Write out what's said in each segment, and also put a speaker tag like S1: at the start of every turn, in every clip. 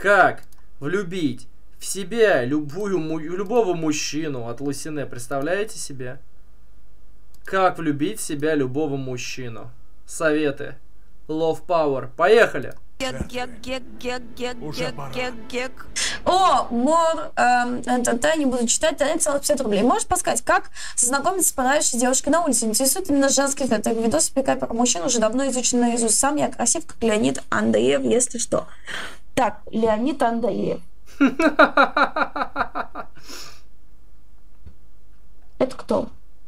S1: Как влюбить в себя любого мужчину от Лусине? Представляете себе? Как влюбить в себя любого мужчину? Советы. Love Power. Поехали!
S2: О, Мор, не буду читать, целых 50 рублей. Можешь подсказать, как знакомиться с понравившейся девушкой на улице? Интересует именно женских видосов пикапера мужчин, уже давно изучен наизусть. Сам я красив, как Леонид Андреев, если что. Так, Леонид Андреев. Это кто?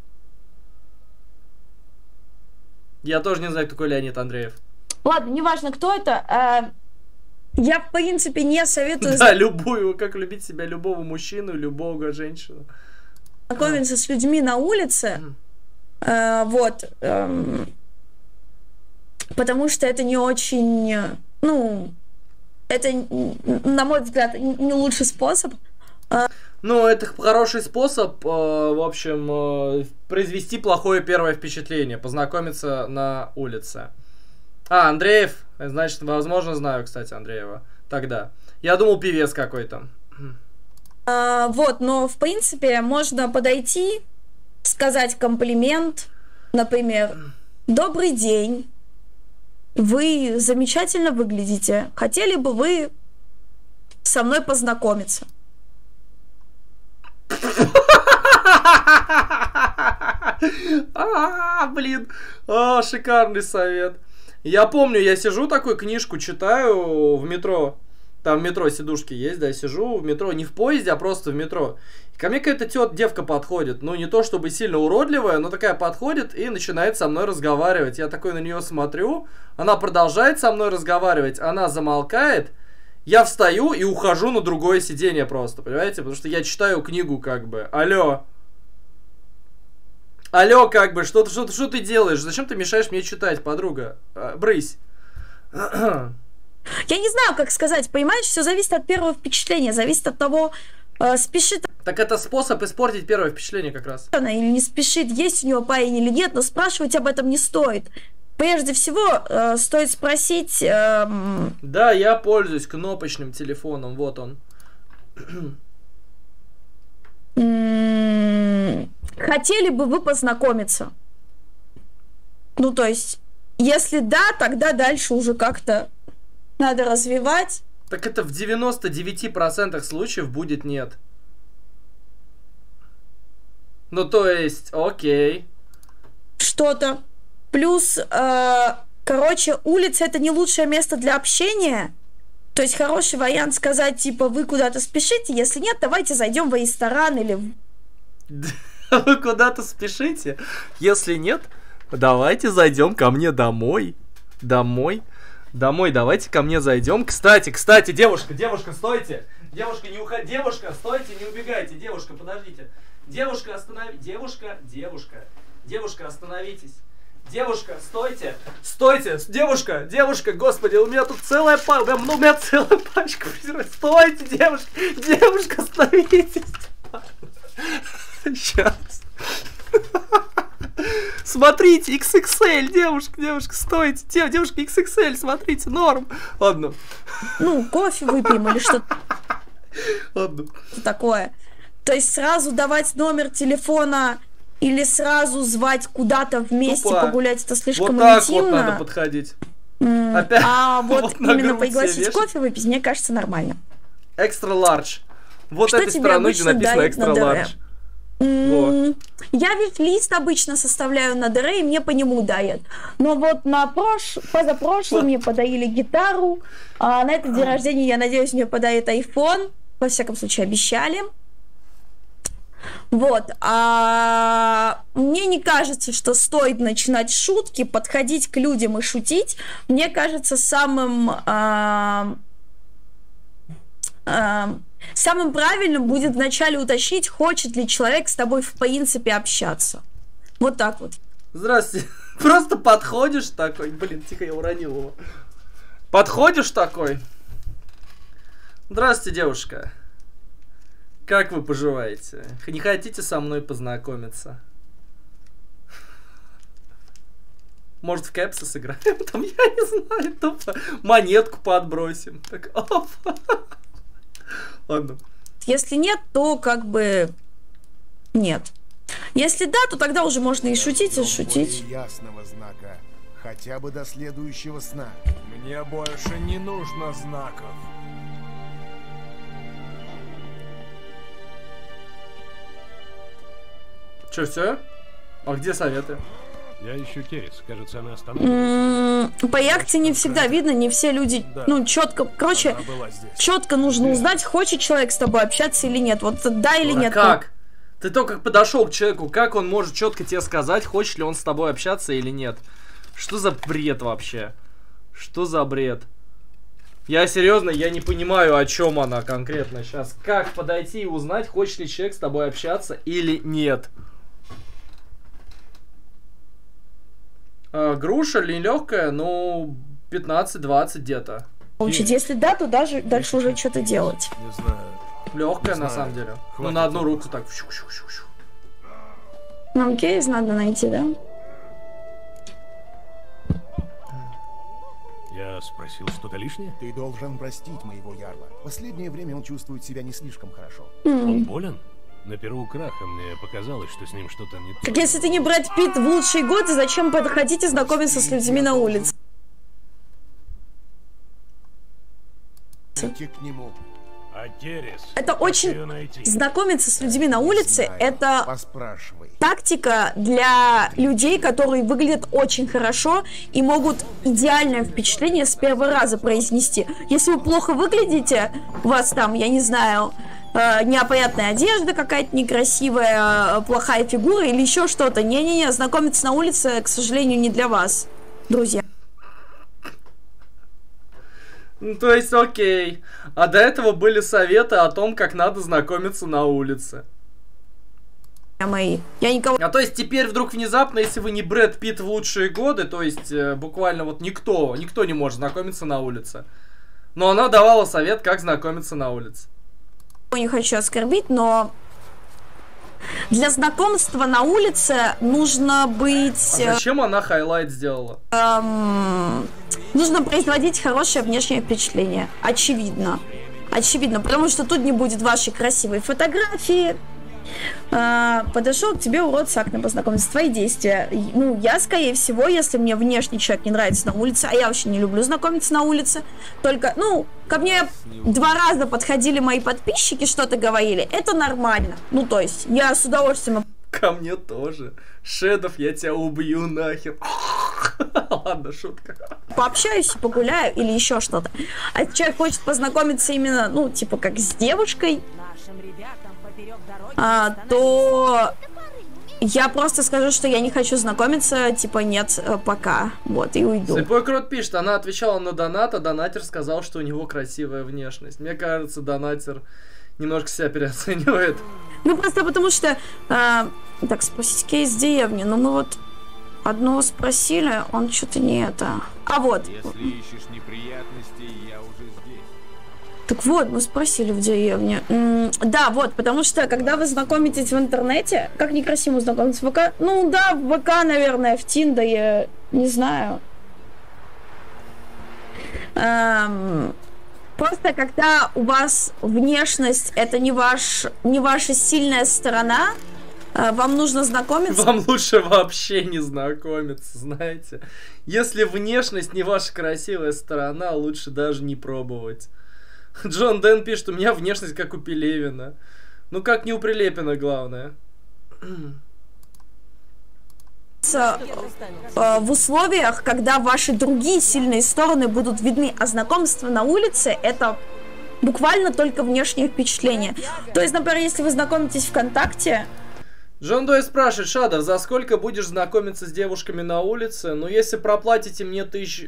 S1: Я тоже не знаю, кто такой Леонид Андреев.
S2: Ладно, неважно, кто это. Я, в принципе, не советую...
S1: Да, любую, как любить себя, любого мужчину, любого женщину.
S2: Знакомиться с людьми на улице. Вот. Потому что это не очень... Ну, это, на мой взгляд, не лучший способ.
S1: Ну, это хороший способ, в общем, произвести плохое первое впечатление, познакомиться на улице. А, Андреев, значит, возможно, знаю, кстати, Андреева. Тогда. Я думал, певец какой-то.
S2: Вот, но, в принципе, можно подойти, сказать комплимент, например, «Добрый день, вы замечательно выглядите, хотели бы вы со мной познакомиться?»
S1: Блин, шикарный совет. Я помню, я сижу такой, книжку читаю в метро. Там в метро сидушки есть, да, сижу в метро, не в поезде, а просто в метро. И ко мне какая-то девка подходит, ну не то чтобы сильно уродливая, но такая подходит и начинает со мной разговаривать. Я такой на нее смотрю, она продолжает со мной разговаривать, она замолкает, я встаю и ухожу на другое сиденье просто, понимаете? Потому что я читаю книгу как бы. Алло. Алло, как бы, что ты делаешь? Зачем ты мешаешь мне читать, подруга? Брысь.
S2: Я не знаю, как сказать, понимаешь, все зависит от первого впечатления, зависит от того, спешит...
S1: Так это способ испортить первое впечатление как раз.
S2: Она или не спешит, есть у него парень или нет, но спрашивать об этом не стоит. Прежде всего, стоит спросить...
S1: Да, я пользуюсь кнопочным телефоном, вот он.
S2: Хотели бы вы познакомиться? Ну, то есть, если да, тогда дальше уже как-то надо развивать.
S1: Так это в 99% случаев будет нет. Ну, то есть, окей.
S2: Что-то. Плюс, короче, улица — это не лучшее место для общения. То есть хороший вариант сказать, типа, вы куда-то спешите, если нет, давайте зайдем в ресторан или...
S1: Вы куда-то спешите? Если нет, давайте зайдем ко мне домой. Домой, давайте ко мне зайдем. Кстати, девушка, стойте. Девушка, не уходите. Девушка, стойте, не убегайте. Девушка, подождите. Девушка, остановитесь. Девушка, остановитесь. Девушка, стойте. Девушка, господи, у меня тут целая пачка. У меня целая пачка. Стойте, девушка, остановитесь. Сейчас. Смотрите, XXL, девушка, стойте. Девушка, XXL, смотрите, норм. Ладно.
S2: Ну, кофе выпьем или что-то.
S1: Ладно.
S2: Такое. То есть сразу давать номер телефона или сразу звать куда-то вместе погулять, это слишком интимно.
S1: Вот так вот надо подходить.
S2: Опять. А вот именно пригласить кофе выпить, мне кажется, нормально.
S1: Extra large. Вот этой стороной, где написано extra large.
S2: Я ведь лист обычно составляю на ДР, и мне по нему дают. Но вот позапрошлом мне подарили гитару, а на этот день рождения, я надеюсь, мне подарят iPhone. Во всяком случае, обещали. Вот. Мне не кажется, что стоит начинать шутки, подходить к людям и шутить. Мне кажется, самым правильным будет вначале уточнить, хочет ли человек с тобой в принципе общаться. Вот так вот.
S1: Здравствуйте. Просто подходишь такой. Блин, тихо, я уронил его. Подходишь такой. Здравствуйте, девушка. Как вы поживаете? Не хотите со мной познакомиться? Может, в кэпсы сыграем? Там, я не знаю, тупо монетку подбросим. Так, оп. Ладно.
S2: Если нет, то как бы нет. Если да, то тогда уже можно и шутить, и шутить.
S3: Ясного знака. Хотя бы до следующего сна.
S4: Мне больше не нужно знаков.
S1: Че, все? А где советы?
S5: Я ищу Керрис. Кажется, она остановилась.
S2: По Яхте не всегда видно, не все люди, ну, четко, короче, четко нужно узнать, хочет человек с тобой общаться или нет. Вот да или нет.
S1: Как? Ты только подошел к человеку, как он может четко тебе сказать, хочет ли он с тобой общаться или нет? Что за бред вообще? Что за бред? Я серьезно, я не понимаю, о чем она конкретно сейчас. Как подойти и узнать, хочет ли человек с тобой общаться или нет? Груша ли легкая? Ну, 15-20 где-то.
S2: Получить. Если да, то даже дальше уже что-то делать.
S4: Не знаю.
S1: Легкая на самом деле. Ну, на одну руку так.
S2: Нам Кейс надо найти, да?
S5: Я спросил что-то лишнее?
S3: Ты должен простить моего ярла. Последнее время он чувствует себя не слишком хорошо.
S5: Он болен? На Перу Краха мне показалось, что с ним что-то не
S2: Так
S5: то.
S2: если ты не Брэд Питт в лучшие годы, зачем подходить и знакомиться с людьми на улице?
S3: Идти к нему.
S5: А Керрис?
S2: Это
S5: Как
S2: очень...
S5: её найти?
S2: Знакомиться с людьми на улице,
S3: Знаю.
S2: это
S3: Поспрашивай.
S2: тактика для людей, которые выглядят очень хорошо и могут идеальное впечатление с первого раза произнести. Если вы плохо выглядите, у вас там, я не знаю, неопрятная одежда какая-то некрасивая, плохая фигура или еще что-то. Не-не-не, знакомиться на улице, к сожалению, не для вас, друзья.
S1: Ну, то есть, окей. А до этого были советы о том, как надо знакомиться на улице.
S2: Мои. Я никого...
S1: А то есть теперь вдруг внезапно, если вы не Брэд Питт в лучшие годы, то есть буквально вот никто не может знакомиться на улице. Но она давала совет, как знакомиться на улице.
S2: не хочу оскорбить, но для знакомства на улице нужно быть...
S1: А зачем она хайлайт сделала?
S2: Нужно производить хорошее внешнее впечатление. Очевидно. Очевидно, потому что тут не будет вашей красивой фотографии. Подошел к тебе урод с акне познакомиться. Твои действия. Ну, я, скорее всего, если мне внешний человек не нравится на улице, а я вообще не люблю знакомиться на улице, только, ну, ко мне 2 раза подходили мои подписчики, что-то говорили, это нормально. Ну, то есть, я с удовольствием...
S1: Ко мне тоже. Шедов, я тебя убью нахер. Ладно, шутка.
S2: Пообщаюсь, погуляю или еще что-то. А если человек хочет познакомиться именно, ну, типа, как с девушкой, то я просто скажу, что я не хочу знакомиться, типа, нет, пока. Вот, и уйду.
S1: Слепой Крот пишет, она отвечала на донат, а донатер сказал, что у него красивая внешность. Мне кажется, донатер немножко себя переоценивает.
S2: Ну, просто потому что... так, спросить кейс в деревне. Ну, мы вот одного спросили, он что-то не это... А вот.
S4: Если ищешь неприятностей, я уже здесь.
S2: Так вот, мы спросили в деревне. Да, вот, потому что, когда вы знакомитесь в интернете, как некрасиво знакомиться в ВК? Ну, да, в ВК, наверное, в Тиндере, не знаю. Просто, когда у вас внешность, это не ваша сильная сторона, вам нужно знакомиться...
S1: Вам лучше вообще не знакомиться, знаете. Если внешность не ваша красивая сторона, лучше даже не пробовать. Джон Дэн пишет, у меня внешность как у Пелевина. Ну как не у Прилепина, главное.
S2: В условиях, когда ваши другие сильные стороны будут видны, а знакомство на улице это буквально только внешнее впечатление. То есть, например, если вы знакомитесь ВКонтакте...
S1: Джон Дой спрашивает, Шадов, за сколько будешь знакомиться с девушками на улице? Ну, если проплатите мне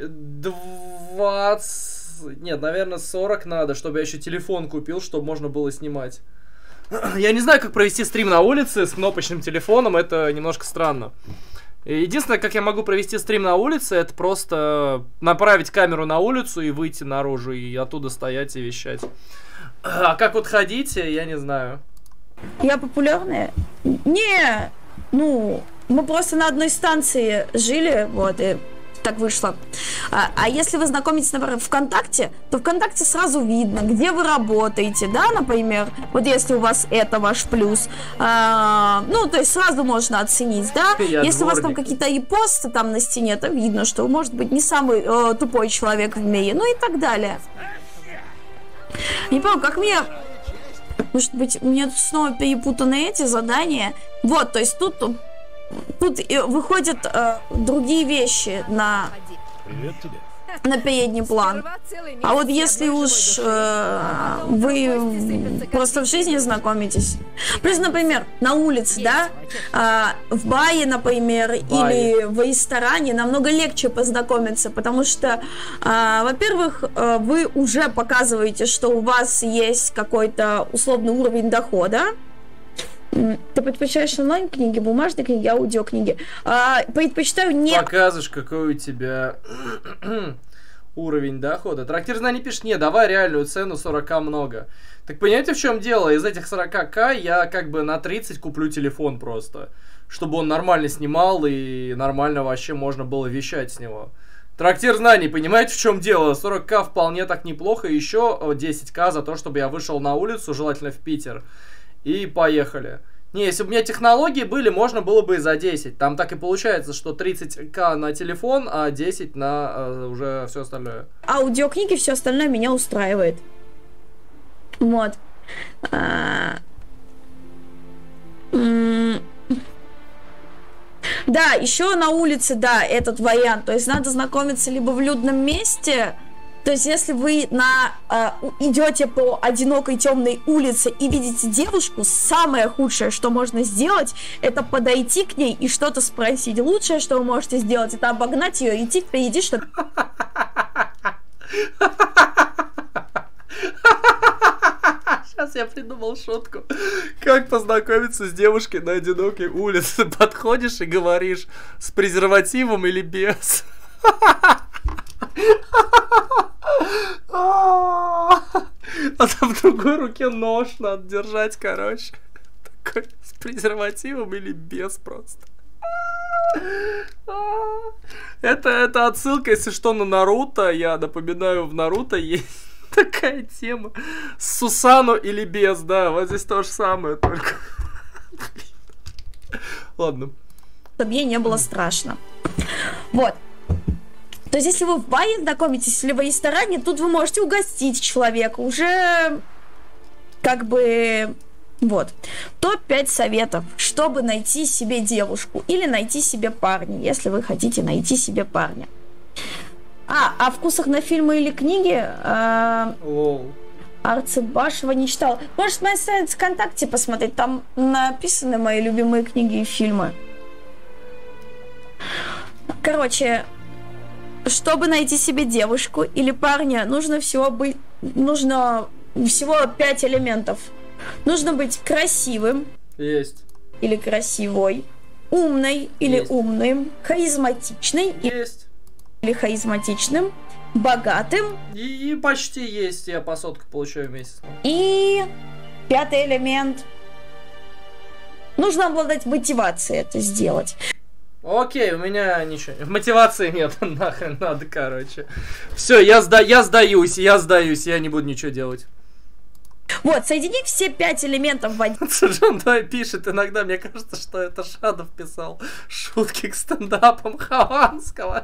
S1: 1020... Нет, наверное, 40 надо, чтобы я еще телефон купил, чтобы можно было снимать. Я не знаю, как провести стрим на улице с кнопочным телефоном, это немножко странно. Единственное, как я могу провести стрим на улице, это просто направить камеру на улицу и выйти наружу, и оттуда стоять и вещать. А как вот ходить, я не знаю.
S2: Я популярная? Не, ну, мы просто на одной станции жили, вот, и так вышло. А если вы знакомитесь, например, ВКонтакте, то ВКонтакте сразу видно, где вы работаете, да, например, вот если у вас это ваш плюс, ну, то есть сразу можно оценить, да, если у вас там какие-то и посты там на стене, то видно, что вы, может быть, не самый тупой человек в мире, ну и так далее. Не помню, как мне... Может быть, у меня тут снова перепутаны эти задания. Вот, то есть тут выходят другие вещи на передний план. А вот если уж вы просто в жизни знакомитесь. Плюс, например, на улице, да, в баре, например, или в ресторане намного легче познакомиться, потому что, во-первых, вы уже показываете, что у вас есть какой-то условный уровень дохода. Ты предпочитаешь онлайн-книги, бумажные книги, аудиокниги? Предпочитаю не...
S1: Показываешь, какой у тебя уровень дохода. Трактир знаний пишет, не, давай реальную цену, 40к много. Так понимаете, в чем дело? Из этих 40к я как бы на 30 куплю телефон просто. Чтобы он нормально снимал и нормально вообще можно было вещать с него. Трактир знаний, понимаете, в чем дело? 40к вполне так неплохо, и еще 10к за то, чтобы я вышел на улицу, желательно в Питер. И поехали. Не, если бы у меня технологии были, можно было бы и за 10. Там так и получается, что 30к на телефон, а 10 на уже все остальное.
S2: Аудиокниги, все остальное меня устраивает. Вот. Да, еще на улице, да, этот вариант. То есть надо знакомиться либо в людном месте. То есть, если вы идете по одинокой темной улице и видите девушку, самое худшее, что можно сделать, это подойти к ней и что-то спросить. Лучшее, что вы можете сделать, это обогнать ее и идти впереди, чтобы...
S1: Сейчас я придумал шутку. Как познакомиться с девушкой на одинокой улице? Подходишь и говоришь, с презервативом или без? А там в другой руке нож надо держать, короче. Такой с презервативом или без просто. Это отсылка, если что, на Наруто. Я напоминаю, в Наруто есть такая тема. С Сусану или без, да. Вот здесь то же самое, только. Ладно.
S2: Чтобы ей не было страшно. Вот. То есть, если вы в баре знакомитесь или в ресторане, тут вы можете угостить человека. Уже как бы... Вот. Топ-5 советов, чтобы найти себе девушку или найти себе парня, если вы хотите найти себе парня. О вкусах на фильмы или книги Арцебашева не читала. Можешь на сайт ВКонтакте посмотреть, там написаны мои любимые книги и фильмы. Короче... Чтобы найти себе девушку или парня, нужно всего 5 элементов. Нужно быть красивым.
S1: Есть.
S2: Или красивой. Умной или
S1: Есть.
S2: умным. Харизматичной.
S1: Есть.
S2: Или харизматичным. Богатым.
S1: И почти есть. Я по сотку получаю в месяц.
S2: И 5-й элемент. Нужно обладать мотивацией это сделать.
S1: Окей, у меня ничего. Мотивации нет, нахрен надо, короче. Все, я сдаюсь, я не буду ничего делать.
S2: Вот, соедини все 5 элементов в один.
S1: Джон Дой пишет, иногда мне кажется, что это Шадов писал шутки к стендапам Хованского.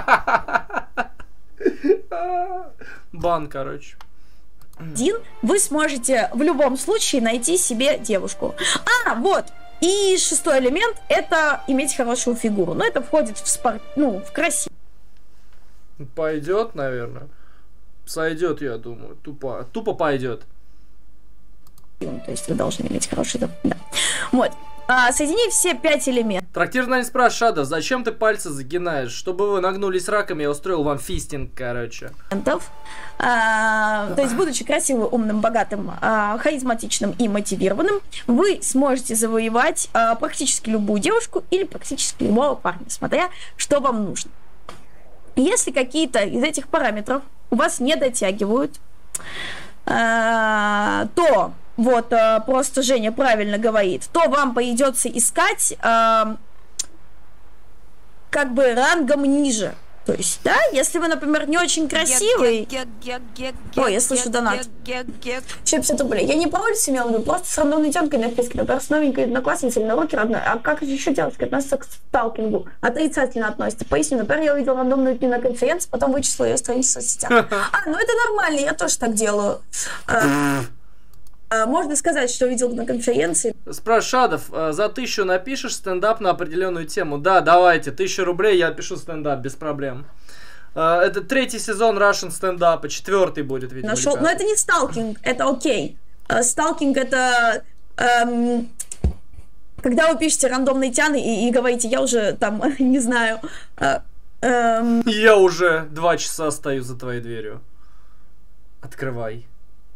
S1: Бан, короче.
S2: Вы сможете в любом случае найти себе девушку. Вот. И 6-й элемент – это иметь хорошую фигуру. Но это входит в спорт, в красивую.
S1: Пойдет, наверное. Сойдет, я думаю. Тупо пойдет.
S2: То есть вы должны иметь хороший доход. Да. Вот. Соедини все 5 элементов.
S1: Трактир знаний спрашивает, Шада, зачем ты пальцы загинаешь? Чтобы вы нагнулись раком, я устроил вам фистинг, короче.
S2: То есть, будучи красивым, умным, богатым, харизматичным и мотивированным, вы сможете завоевать практически любую девушку или практически любого парня, смотря что вам нужно. Если какие-то из этих параметров у вас не дотягивают, то... Вот, просто Женя правильно говорит, то вам придется искать как бы рангом ниже. То есть, да, если вы, например, не очень красивый... Ой, я слышу донат. 60 рублей. Я не по улице имела в виду, просто с рандомной тёткой на списке, например, с новенькой одноклассницей или на руки родной. А как еще девушка относится к сталкингу? Отрицательно относится. Поясню, например, я увидела рандомную на конференции, потом вычислила ее страницу в соцсетях. Ну это нормально, я тоже так делаю. Можно сказать, что увидел на конференции.
S1: Спрашиваю, Шадов, за 1000 напишешь стендап на определенную тему? Да, давайте, 1000 рублей, я пишу стендап, без проблем. Это 3-й сезон Russian стендапа, 4-й будет, видимо.
S2: Нашел, но это не сталкинг, это окей. Сталкинг это... когда вы пишете рандомные тяны и говорите, я уже там, не знаю...
S1: Я уже 2 часа стою за твоей дверью. Открывай.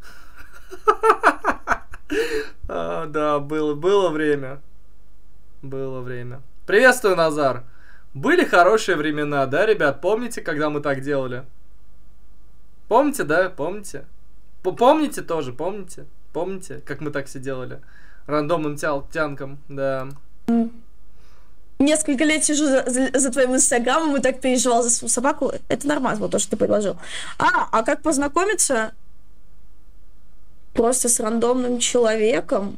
S1: Да, было время. Было время. Приветствую, Назар. Были хорошие времена, да, ребят? Помните, когда мы так делали? Помните, да? Помните? Помните тоже, помните? Помните, как мы так все делали? Рандомным тянком, да.
S2: Несколько лет сижу за твоим инстаграмом и так переживал за свою собаку. Это нормально, вот то, что ты предложил. А как познакомиться? Просто с рандомным человеком.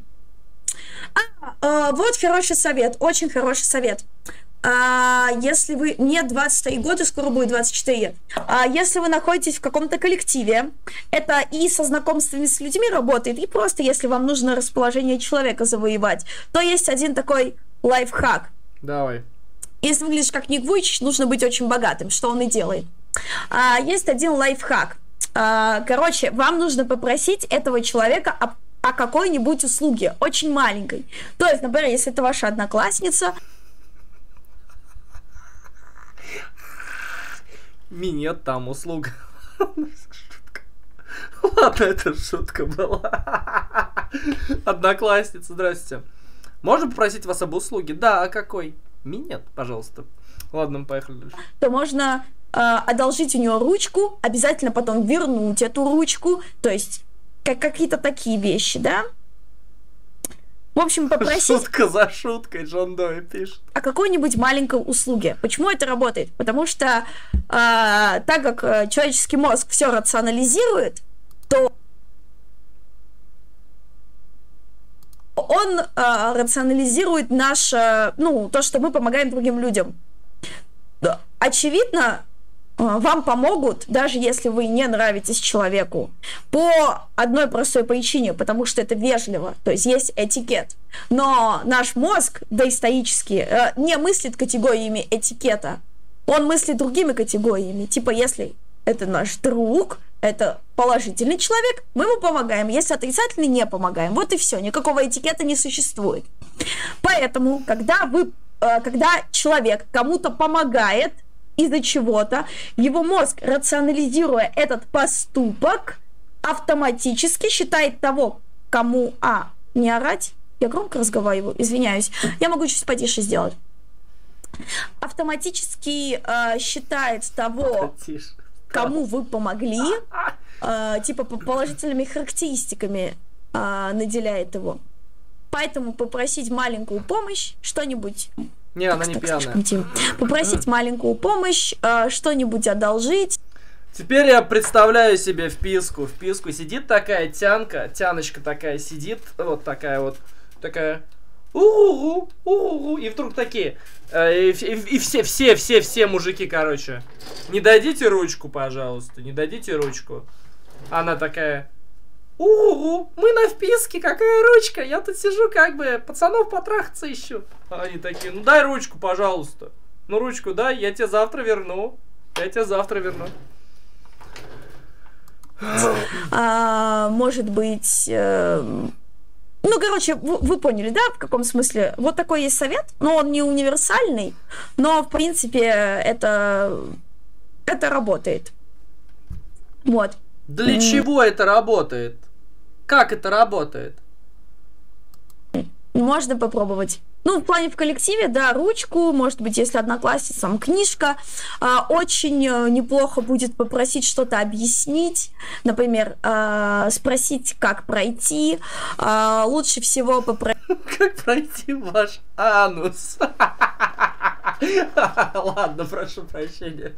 S2: Вот хороший совет, очень хороший совет. Если вы... Мне 23 года, скоро будет 24. Если вы находитесь в каком-то коллективе, это и со знакомствами с людьми работает, и просто если вам нужно расположение человека завоевать, то есть один такой лайфхак.
S1: Давай.
S2: Если выглядишь как Ник Вуйчич, нужно быть очень богатым, что он и делает. Есть один лайфхак. Короче, вам нужно попросить этого человека о какой-нибудь услуге, очень маленькой. То есть, например, если это ваша одноклассница...
S1: Минет там услуга. Ладно, это шутка была. Одноклассница, здрасте. Можно попросить вас об услуге? Да, а какой? Минет, пожалуйста. Ладно, мы поехали дальше.
S2: То можно одолжить у нее ручку, обязательно потом вернуть эту ручку. То есть, какие-то такие вещи, да? В общем, попросить...
S1: Шутка за шуткой, Джон Дой пишет.
S2: О какой-нибудь маленькой услуге. Почему это работает? Потому что, так как человеческий мозг все рационализирует, то он рационализирует наше, то, что мы помогаем другим людям. Очевидно, вам помогут, даже если вы не нравитесь человеку, по одной простой причине, потому что это вежливо, то есть есть этикет. Но наш мозг доисторически не мыслит категориями этикета, он мыслит другими категориями, типа если это наш друг, это положительный человек, мы ему помогаем, если отрицательный, не помогаем. Вот и все, никакого этикета не существует. Поэтому, когда человек кому-то помогает, из-за чего-то, его мозг, рационализируя этот поступок, автоматически считает того, кому... не орать? Я громко разговариваю, извиняюсь. Я могу чуть потише сделать. Автоматически считает того, кому вы помогли, типа положительными характеристиками наделяет его. Поэтому попросить маленькую помощь, что-нибудь...
S1: Не, она не пьяная.
S2: Попросить маленькую помощь, что-нибудь одолжить.
S1: Теперь я представляю себе вписку. В писку сидит такая тяночка такая сидит, вот такая, у-у-у, и вдруг такие, и все мужики, короче, не дадите ручку, пожалуйста, не дадите ручку. Она такая... мы на вписке, какая ручка? Я тут сижу, как бы, пацанов потрахаться ищу. А они такие, дай ручку, пожалуйста. Ручку дай, я тебе завтра верну.
S2: Может быть... короче, вы поняли, да, в каком смысле? Вот такой есть совет, но он не универсальный, но, в принципе, это работает. Вот.
S1: Для чего это работает? Как это работает?
S2: Можно попробовать. В плане в коллективе, да, ручку, может быть, если одноклассницам книжка. Очень неплохо будет попросить что-то объяснить, например, спросить, как пройти. Лучше всего попросить...
S1: Как пройти ваш анус? Ладно, прошу прощения.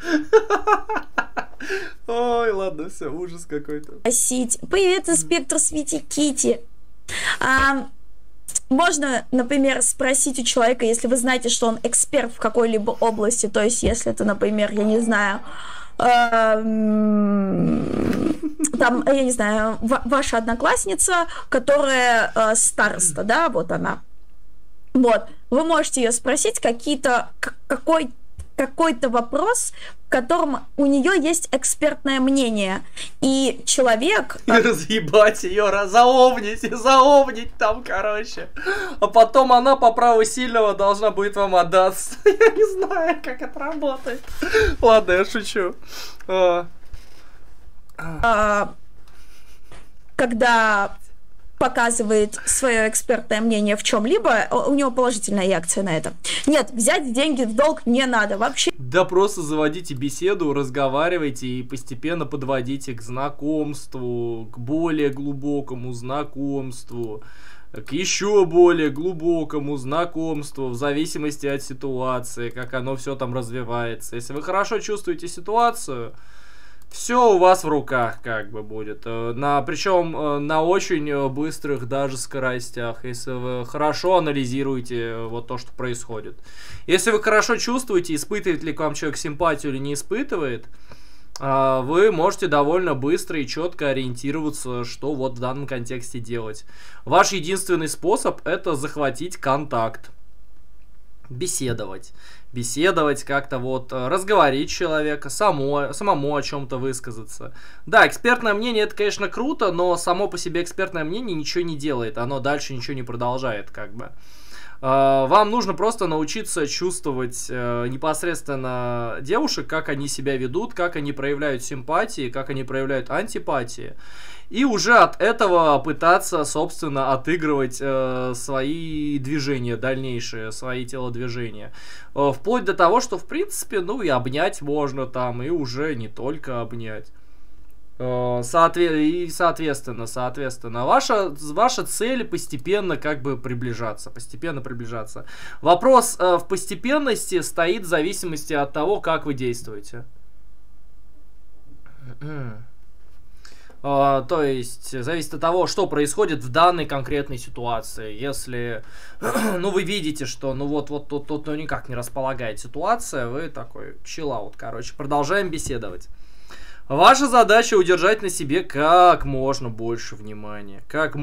S1: Ой, ладно, все, ужас какой-то.
S2: Привет, инспектор Свити Кити. Можно, например, спросить у человека, если вы знаете, что он эксперт в какой-либо области, то есть если это, например, я не знаю, там, я не знаю, ваша одноклассница, которая староста, да, вот она. Вот, вы можете ее спросить какой-то вопрос, в котором у нее есть экспертное мнение. И человек...
S1: И разъебать ее, заомнить там, короче. А потом она по праву сильного должна будет вам отдаться. Я не знаю, как это работает. Ладно, я шучу.
S2: Когда показывает свое экспертное мнение в чем-либо, у него положительная реакция на это. Нет, взять деньги в долг не надо вообще.
S1: Да просто заводите беседу, разговаривайте и постепенно подводите к знакомству, к более глубокому знакомству, к еще более глубокому знакомству, в зависимости от ситуации, как оно все там развивается. Если вы хорошо чувствуете ситуацию, все у вас в руках как бы будет. Причем на очень быстрых даже скоростях, если вы хорошо анализируете вот то, что происходит. Если вы хорошо чувствуете, испытывает ли к вам человек симпатию или не испытывает, вы можете довольно быстро и четко ориентироваться, что вот в данном контексте делать. Ваш единственный способ — это захватить контакт. Беседовать, как-то вот разговорить человека, самому о чем-то высказаться. Да, экспертное мнение — это, конечно, круто, но само по себе экспертное мнение ничего не делает, оно дальше ничего не продолжает, как бы. Вам нужно просто научиться чувствовать непосредственно девушек, как они себя ведут, как они проявляют симпатии, как они проявляют антипатии. И уже от этого пытаться, собственно, отыгрывать свои движения дальнейшие, свои телодвижения. Вплоть до того, что, в принципе, ну и обнять можно там, и уже не только обнять. Соответственно, ваша цель постепенно как бы приближаться. Вопрос в постепенности стоит в зависимости от того, как вы действуете. То есть, зависит от того, что происходит в данной конкретной ситуации. Если, ну, вы видите, что, ну, вот тут никак не располагает ситуация, вы такой, чиллаут, короче, продолжаем беседовать. Ваша задача удержать на себе как можно больше внимания.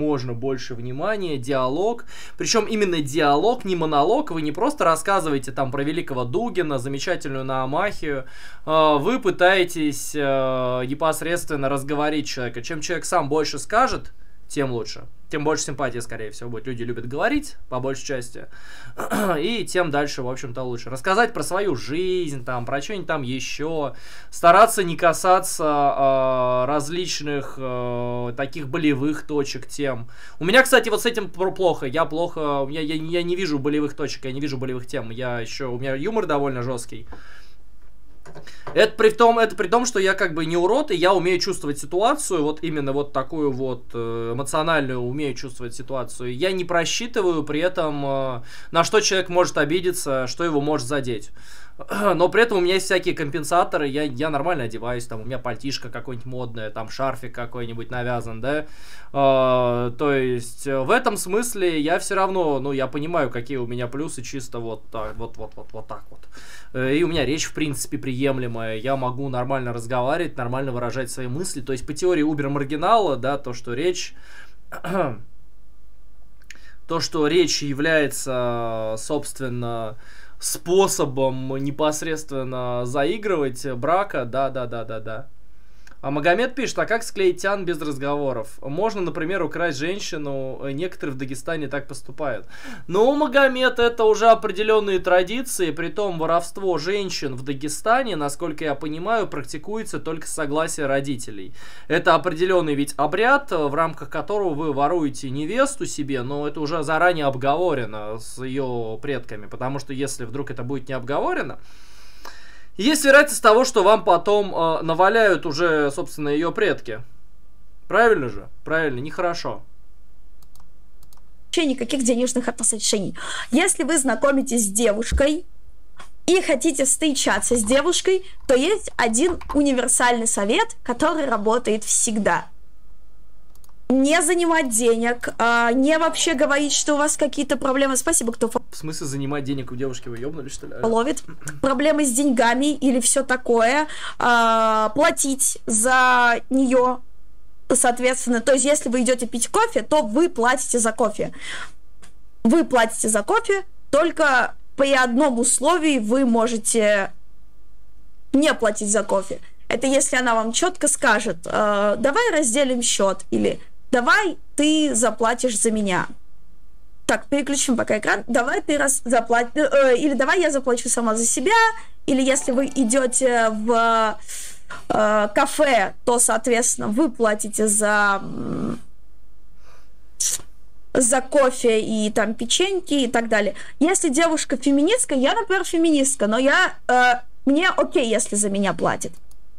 S1: Диалог. Причем именно диалог, не монолог. Вы не просто рассказываете там про великого Дугина, замечательную Наамахию. Вы пытаетесь непосредственно разговорить человека. Чем человек сам больше скажет, тем лучше. Тем больше симпатии, скорее всего, будет. Люди любят говорить, по большей части. И тем дальше, в общем-то, лучше. Рассказать про свою жизнь, там, про что-нибудь там еще. Стараться не касаться различных таких болевых точек, тем. У меня, кстати, вот с этим плохо. Я не вижу болевых точек, я не вижу болевых тем. У меня юмор довольно жесткий. Это при том, что я как бы не урод, и я умею чувствовать ситуацию, вот именно вот такую вот эмоциональную умею чувствовать ситуацию. Я не просчитываю при этом, на что человек может обидеться, что его может задеть. Но при этом у меня есть всякие компенсаторы, я нормально одеваюсь, там у меня пальтишко какое-нибудь модное, там шарфик какой-нибудь навязан, да. То есть в этом смысле я все равно, ну, я понимаю, какие у меня плюсы чисто вот так вот. И у меня речь, в принципе, приемлемая, я могу нормально разговаривать, нормально выражать свои мысли. То есть по теории Убер-маргинала, да, то, что речь является, собственно, способом непосредственно заигрывать брака, да. А Магомед пишет, а как склеить тян без разговоров? Можно, например, украсть женщину, некоторые в Дагестане так поступают. Но, Магомед, это уже определенные традиции, притом воровство женщин в Дагестане, насколько я понимаю, практикуется только с согласия родителей. Это определенный ведь обряд, в рамках которого вы воруете невесту себе, но это уже заранее обговорено с ее предками, потому что если вдруг это будет не обговорено, есть вероятность того, что вам потом наваляют уже, собственно, ее предки. Правильно же? Правильно, нехорошо.
S2: Никаких денежных отношений. Если вы знакомитесь с девушкой, и и хотите встречаться с девушкой, то есть один универсальный совет, который работает всегда. Не занимать денег, не вообще говорить, что у вас какие-то проблемы. Спасибо, кто
S1: В смысле занимать денег у девушки? Вы ёбнули, что ли?
S2: ловит. Проблемы с деньгами или все такое. Платить за нее, соответственно. То есть, если вы идете пить кофе, то вы платите за кофе. Вы платите за кофе, только при одном условии вы можете не платить за кофе. Это если она вам четко скажет, давай разделим счет, или давай ты заплатишь за меня. Так, переключим пока экран. Давай ты заплатишь, или давай я заплачу сама за себя, или если вы идете в кафе, то, соответственно, вы платите за кофе и там печеньки и так далее. Если девушка феминистка, я, например, феминистка, но мне окей, если за меня платит.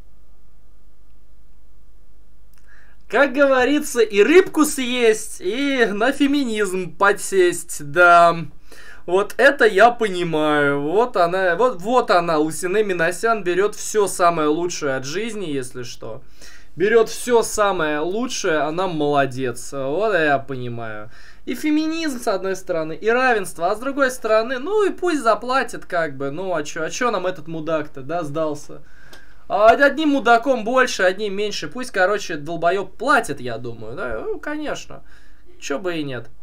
S1: Как говорится, и рыбку съесть, и на феминизм подсесть, да. Вот это я понимаю. Вот она, Лусинэ Минасян берет все самое лучшее от жизни, если что. Берет все самое лучшее, она молодец. Вот я понимаю. И феминизм, с одной стороны, и равенство, а с другой стороны, ну и пусть заплатит, как бы. Ну а чё нам этот мудак-то, да, сдался? А одним мудаком больше, одним меньше. Пусть, короче, долбоёб платит, я думаю. Да? Ну, конечно. Чё бы и нет.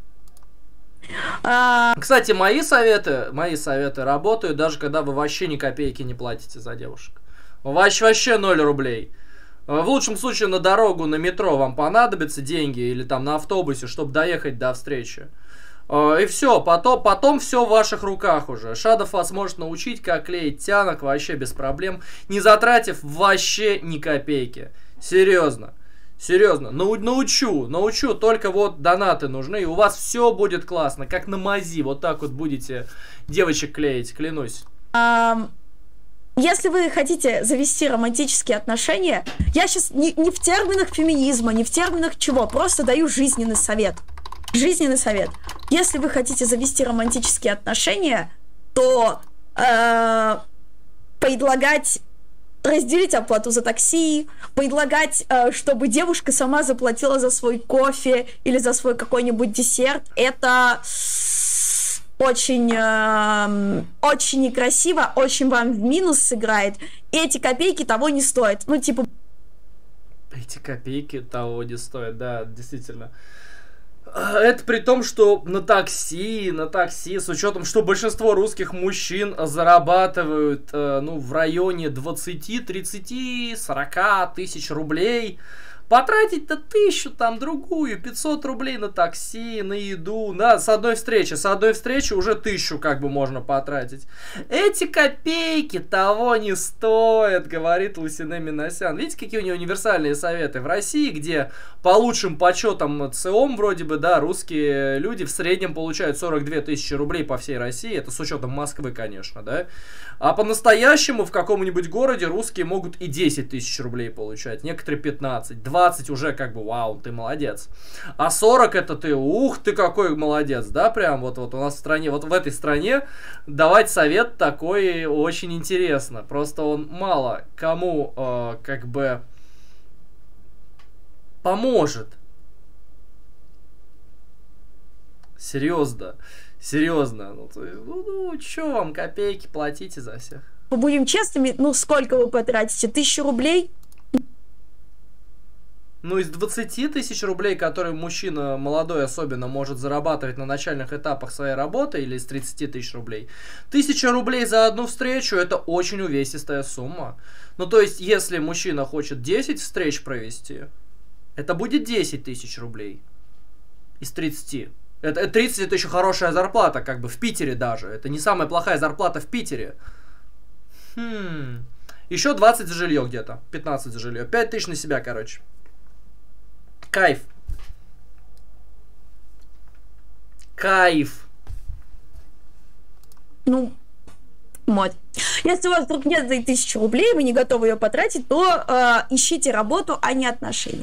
S1: Кстати, мои советы работают, даже когда вы вообще ни копейки не платите за девушек. Вообще 0 рублей. В лучшем случае на дорогу, на метро вам понадобятся деньги или там на автобусе, чтобы доехать до встречи. И все, потом все в ваших руках уже. Шадов вас может научить, как клеить тянок вообще без проблем, не затратив вообще ни копейки. Серьезно. Научу, только вот донаты нужны, и у вас все будет классно, как на мази, вот так вот будете девочек клеить, клянусь.
S2: Если вы хотите завести романтические отношения, я сейчас не в терминах феминизма, не в терминах чего, просто даю жизненный совет. Жизненный совет. Если вы хотите завести романтические отношения, то предлагать разделить оплату за такси, предлагать, чтобы девушка сама заплатила за свой кофе или за свой какой-нибудь десерт, это очень некрасиво, очень вам в минус сыграет, и эти копейки того не стоят. Ну, типа...
S1: Эти копейки того не стоят, да, действительно. Это при том, что на такси, с учетом, что большинство русских мужчин зарабатывают, в районе 20, 30, 40 тысяч рублей. Потратить-то 1000, там, другую, 500 рублей на такси, на еду, с одной встречи уже 1000 как бы можно потратить. Эти копейки того не стоят, говорит Лусинэ Минасян. Видите, какие у нее универсальные советы? В России, где по лучшим подсчетам ЦИОМ вроде бы, да, русские люди в среднем получают 42 тысячи рублей по всей России, это с учетом Москвы, конечно, да. А по-настоящему в каком-нибудь городе русские могут и 10 тысяч рублей получать, некоторые 15, 20 уже как бы вау, ты молодец. А 40 это ты, ух ты какой молодец, да, прям вот у нас в стране, вот в этой стране давать совет такой очень интересно. Просто он мало кому как бы поможет. Серьезно. Ну, чё вам, копейки, платите за всех.
S2: Будем честными, сколько вы потратите? 1000 рублей?
S1: Ну, из 20 тысяч рублей, которые мужчина молодой особенно может зарабатывать на начальных этапах своей работы, или из 30 тысяч рублей, 1000 рублей за одну встречу – это очень увесистая сумма. Ну, то есть, если мужчина хочет 10 встреч провести, это будет 10 тысяч рублей из 30. 30 это еще хорошая зарплата, как бы в Питере даже. Это не самая плохая зарплата в Питере. Еще 20 за жилье где-то, 15 за жилье, 5000 на себя, короче. Кайф.
S2: Ну, вот. Если у вас вдруг нет 1000 рублей, вы не готовы ее потратить, то ищите работу, а не отношения.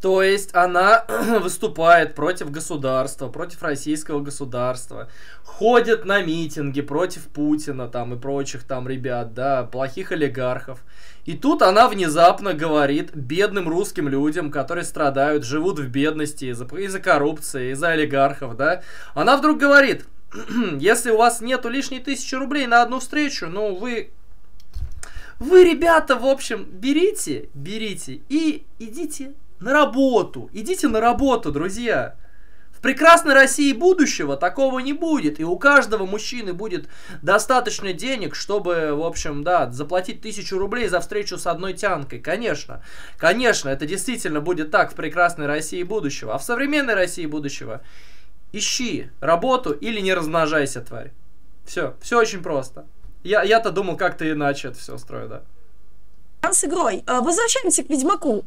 S1: То есть она выступает против государства, против российского государства, ходит на митинги против Путина там и прочих там ребят, да, плохих олигархов. И тут она внезапно говорит бедным русским людям, которые страдают, живут в бедности из-за коррупции, из-за олигархов, да. Она вдруг говорит, если у вас нету лишней 1000 рублей на одну встречу, ну вы, ребята, в общем, берите и идите на работу. Идите на работу, друзья. В прекрасной России будущего такого не будет. И у каждого мужчины будет достаточно денег, чтобы, в общем, да, заплатить 1000 рублей за встречу с одной тянкой. Конечно. Конечно, это действительно будет так в прекрасной России будущего. А в современной России будущего ищи работу или не размножайся, тварь. Все очень просто. Я-то думал, как-то иначе это все строю, да.
S2: С игрой. Возвращаемся к Ведьмаку.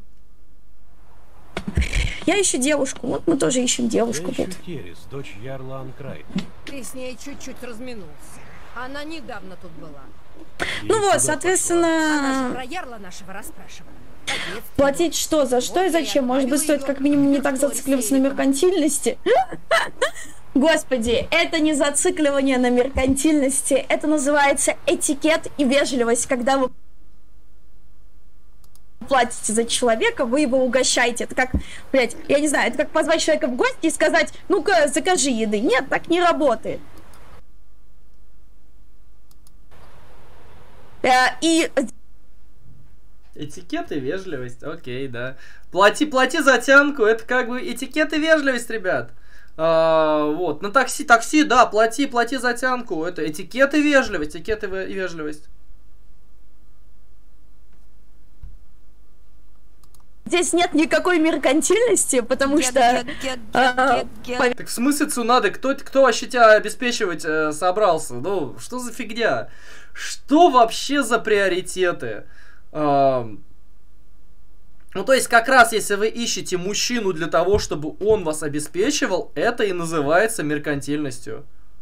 S2: Я ищу девушку. Вот мы тоже ищем девушку.
S5: Я ищу Терес, дочь Ярла Анкрай.
S6: Ты с ней чуть-чуть разминулся. Она недавно тут была.
S2: Ну вот, соответственно...
S6: Она же про Ярла нашего расспрашивала.
S2: Платить что? За что и зачем? Может быть, стоит как минимум не так зацикливаться на меркантильности? Господи, это не зацикливание на меркантильности. Это называется этикет и вежливость, когда вы платите за человека, вы его угощаете. Это как, блядь, я не знаю, это как позвать человека в гости и сказать, ну-ка, закажи еды. Нет, так не работает. И...
S1: Этикет и вежливость, окей, да. Плати за тянку, это как бы этикет и вежливость, ребят. Вот, на такси, да, плати за тянку, это этикет и вежливость, и вежливость.
S2: Здесь нет никакой меркантильности, потому что...
S1: Так в смысле цунады? Кто вообще тебя обеспечивать собрался? Ну, что за фигня? Что вообще за приоритеты? Ну, то есть, как раз, если вы ищете мужчину для того, чтобы он вас обеспечивал, это и называется меркантильностью.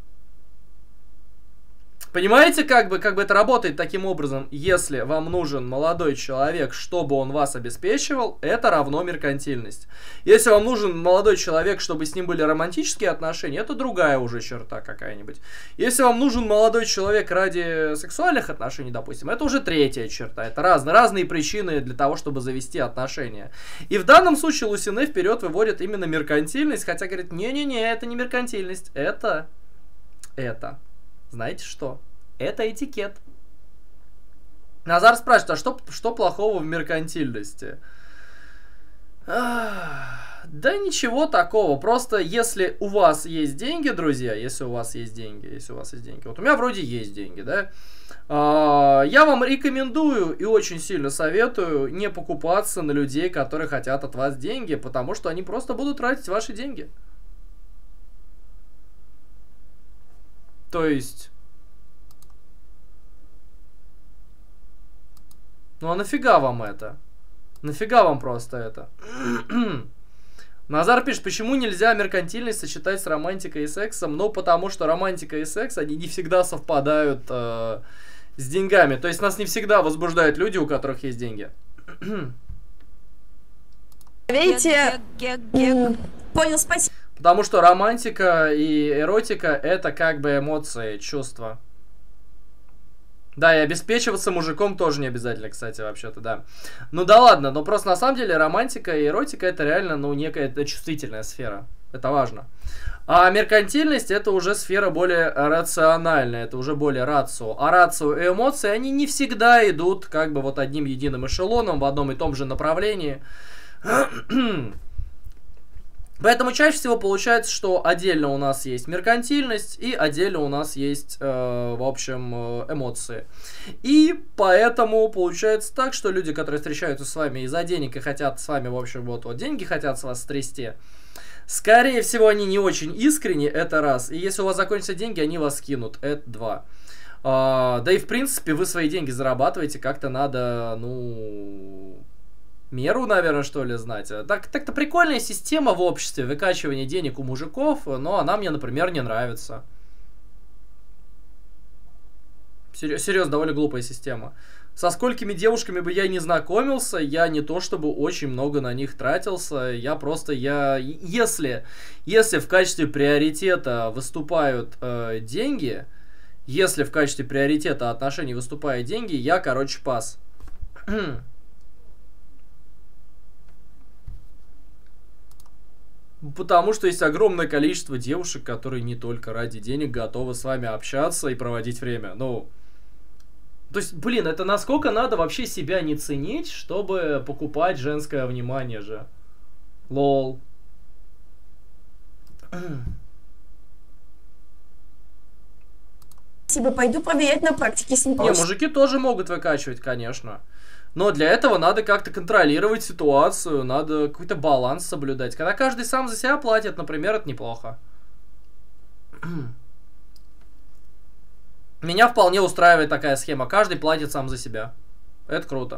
S1: Понимаете, как бы это работает таким образом? Если вам нужен молодой человек, чтобы он вас обеспечивал, это равно меркантильность. Если вам нужен молодой человек, чтобы с ним были романтические отношения, это другая уже черта какая-нибудь. Если вам нужен молодой человек ради сексуальных отношений, допустим, это уже третья черта. Это разные причины для того, чтобы завести отношения. И в данном случае Лусине вперед выводит именно меркантильность, хотя говорит, не-не-не, это не меркантильность, это. Знаете что? Это этикет. Назар спрашивает, а что плохого в меркантильности? Да ничего такого. Просто если у вас есть деньги, друзья, если у вас есть деньги. Вот у меня вроде есть деньги, да? Я вам рекомендую и очень сильно советую не покупаться на людей, которые хотят от вас деньги, потому что они просто будут тратить ваши деньги. То есть... Ну а нафига вам это? Нафига вам просто это? Назар пишет, почему нельзя меркантильность сочетать с романтикой и сексом? Ну, потому что романтика и секс, они не всегда совпадают с деньгами. То есть нас не всегда возбуждают люди, у которых есть деньги.
S2: Видите? Понял, спасибо.
S1: Потому что романтика и эротика это как бы эмоции, чувства. Да, и обеспечиваться мужиком тоже не обязательно, кстати, вообще-то, да. Ну да ладно, но просто на самом деле романтика и эротика это реально, ну, некая чувствительная сфера. Это важно. А меркантильность это уже сфера более рациональная, это уже более рацио. А рацио и эмоции, они не всегда идут как бы вот одним единым эшелоном в одном и том же направлении. Поэтому чаще всего получается, что отдельно у нас есть меркантильность и отдельно у нас есть, в общем, эмоции. И поэтому получается так, что люди, которые встречаются с вами из-за денег и хотят с вами, в общем, вот деньги хотят с вас стрясти, скорее всего, они не очень искренни, это раз. И если у вас закончатся деньги, они вас кинут, это два. Да и, в принципе, вы свои деньги зарабатываете, как-то надо, ну... меру, наверное, что ли, знать. Так-то прикольная система в обществе, выкачивания денег у мужиков, но она мне, например, не нравится. Серьезно, довольно глупая система. Со сколькими девушками бы я не знакомился, я не то чтобы очень много на них тратился, если в качестве приоритета выступают деньги, если в качестве приоритета отношений выступают деньги, я, короче, пас. Потому что есть огромное количество девушек, которые не только ради денег готовы с вами общаться и проводить время. Ну, то есть, блин, это насколько надо вообще себя не ценить, чтобы покупать женское внимание же. Лол.
S2: Типа, пойду проверять на практике, если не
S1: Не,
S2: получится.
S1: мужики тоже могут выкачивать, конечно. Но для этого надо как-то контролировать ситуацию, надо какой-то баланс соблюдать. Когда каждый сам за себя платит, например, это неплохо. Меня вполне устраивает такая схема. Каждый платит сам за себя. Это круто.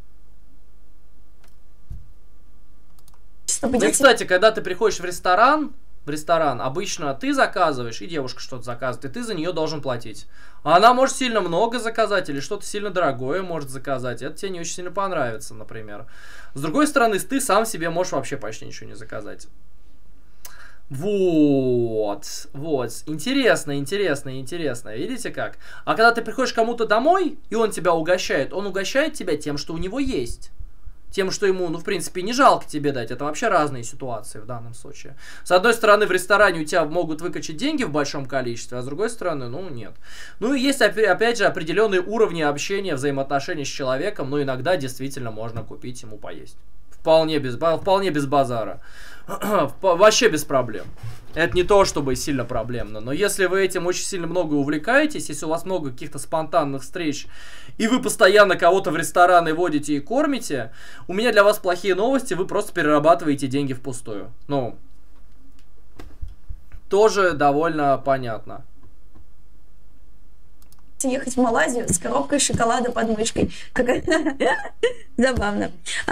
S1: Ну и, кстати, когда ты приходишь в ресторан, обычно ты заказываешь, и девушка что-то заказывает, и ты за нее должен платить. А она может сильно много заказать, или что-то сильно дорогое может заказать. Это тебе не очень сильно понравится, например. С другой стороны, ты сам себе можешь вообще почти ничего не заказать. Вот. Интересно. Видите как? А когда ты приходишь к кому-то домой, и он тебя угощает, он угощает тебя тем, что у него есть. Тем, что ему, ну, в принципе, не жалко тебе дать. Это вообще разные ситуации в данном случае. С одной стороны, в ресторане у тебя могут выкачать деньги в большом количестве, а с другой стороны, ну, нет. Ну, и есть, опять же, определенные уровни общения, взаимоотношений с человеком, но иногда действительно можно купить ему поесть. Вполне без базара. Вообще без проблем. Это не то, чтобы сильно проблемно. Но если вы этим очень сильно много увлекаетесь, если у вас много каких-то спонтанных встреч, и вы постоянно кого-то в рестораны водите и кормите, у меня для вас плохие новости, вы просто перерабатываете деньги впустую. Ну, тоже довольно понятно.
S2: Ехать в Малайзию с коробкой шоколада под мышкой. Забавно.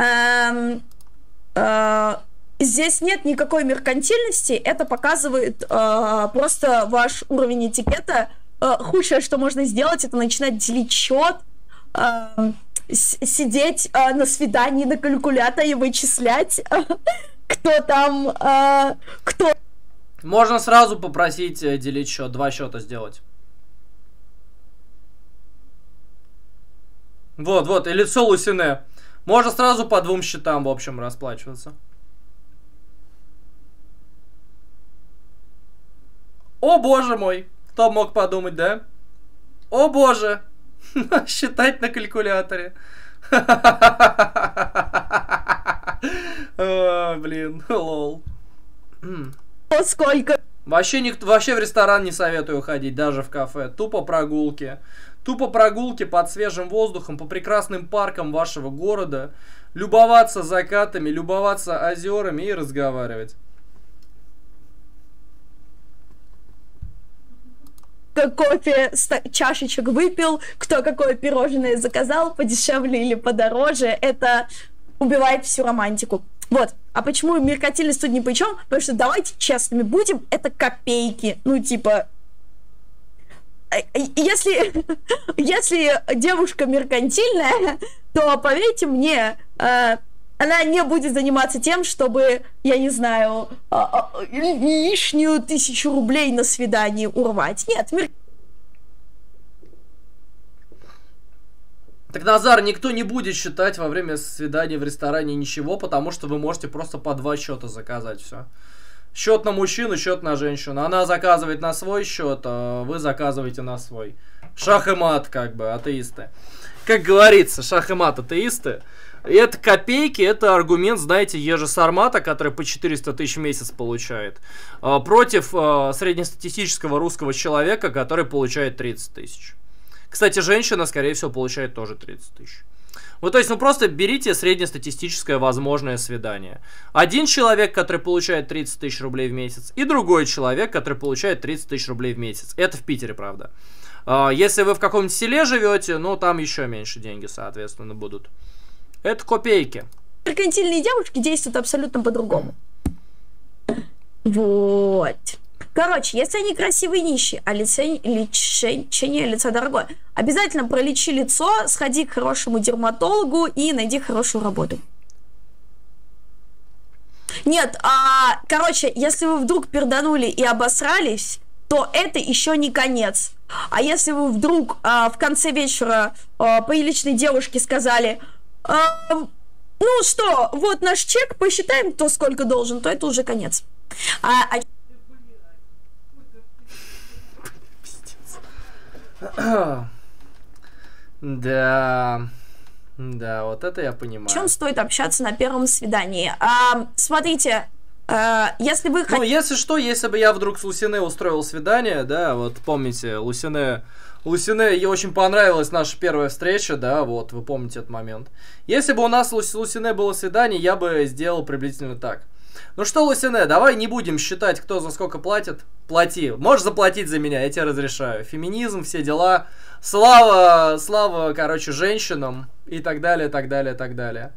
S2: Здесь нет никакой меркантильности, это показывает просто ваш уровень этикета. Худшее, что можно сделать, это начинать делить счет, сидеть на свидании на калькуляторе, вычислять, кто там, кто...
S1: Можно сразу попросить делить счет, 2 счета сделать. Вот, и лицо Лусине. Можно сразу по 2 счетам, в общем, расплачиваться. О, боже мой! Кто мог подумать, да? О, боже! Считать на калькуляторе. Блин, лол.
S2: Сколько?
S1: Вообще в ресторан не советую ходить, даже в кафе. Тупо прогулки. Тупо прогулки под свежим воздухом по прекрасным паркам вашего города. Любоваться закатами, любоваться озерами и разговаривать.
S2: Кофе, чашечек выпил, кто какое пирожное заказал, подешевле или подороже, это убивает всю романтику. Вот. А почему меркантильность тут ни при чем? Потому что давайте честными будем, это копейки. Ну, типа... Если девушка меркантильная, то, поверьте мне, она не будет заниматься тем, чтобы, я не знаю, лишнюю 1000 рублей на свидании урвать. Нет,
S1: Так, Назар, никто не будет считать во время свидания в ресторане ничего, потому что вы можете просто по 2 счета заказать все. Счет на мужчину, счет на женщину. Она заказывает на свой счет, а вы заказываете на свой. Шах и мат, как бы, атеисты. Как говорится, шах и мат, атеисты. И это копейки, это аргумент, знаете, Ежи Сармата, который по 400 тысяч в месяц получает, против среднестатистического русского человека, который получает 30 тысяч. Кстати, женщина, скорее всего, получает тоже 30 тысяч. Вот, то есть, ну просто берите среднестатистическое возможное свидание. Один человек, который получает 30 тысяч рублей в месяц, и другой человек, который получает 30 тысяч рублей в месяц. Это в Питере, правда. Если вы в каком-нибудь селе живете, ну там еще меньше деньги, соответственно, будут. Это копейки.
S2: меркантильные девушки действуют абсолютно по-другому. Вот. Короче, если они красивые и нищие, а лечение лица дорогое, обязательно пролечи лицо, сходи к хорошему дерматологу и найди хорошую работу. Нет, короче, если вы вдруг перданули и обосрались, то это еще не конец. А если вы вдруг в конце вечера приличной девушке сказали, ну что, вот наш чек, посчитаем, кто сколько должен, то это уже конец.
S1: Да, вот это я понимаю.
S2: О чем стоит общаться на первом свидании? Смотрите, если вы...
S1: Ну, если что, если бы я вдруг с Лусине устроил свидание, да, вот помните, Лусине, ей очень понравилась наша первая встреча, да, вот, вы помните этот момент. Если бы у нас с Лусине было свидание, я бы сделал приблизительно так. Ну что, Лусине, давай не будем считать, кто за сколько платит. Плати. Можешь заплатить за меня, я тебе разрешаю. Феминизм, все дела. Слава, короче, женщинам. И так далее, так далее, так далее.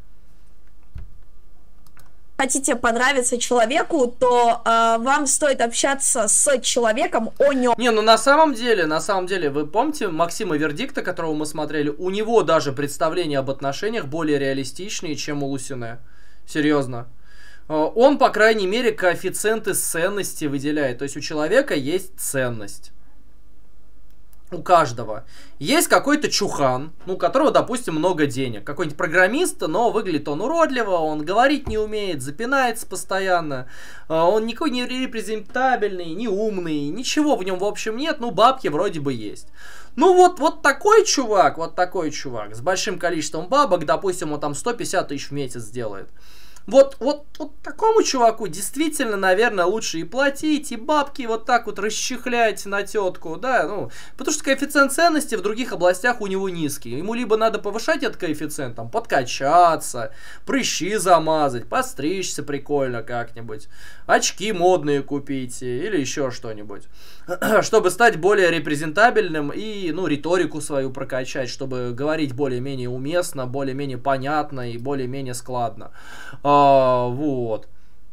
S2: Хотите понравиться человеку, то вам стоит общаться с человеком о нем.
S1: Не, ну на самом деле, вы помните Максима Вердикта, которого мы смотрели? У него даже представления об отношениях более реалистичные, чем у Лусине. Серьезно. Он, по крайней мере, коэффициенты ценности выделяет. То есть у человека есть ценность. У каждого. Есть какой-то чухан, ну, у которого, допустим, много денег. Какой-нибудь программист, но выглядит он уродливо, он говорить не умеет, запинается постоянно. Он никакой не репрезентабельный, не умный, ничего в нем, в общем, нет, ну, бабки вроде бы есть. Ну, вот такой чувак, с большим количеством бабок, допустим, он там 150 тысяч в месяц делает. Вот такому чуваку действительно, наверное, лучше и платить, и бабки вот так вот расчехлять на тетку, да, ну, потому что коэффициент ценности в других областях у него низкий. Ему либо надо повышать этот коэффициент, там, подкачаться, прыщи замазать, постричься прикольно как-нибудь, очки модные купить или еще что-нибудь, чтобы стать более репрезентабельным и, ну, риторику свою прокачать, чтобы говорить более-менее уместно, более-менее понятно и более-менее складно. Вот.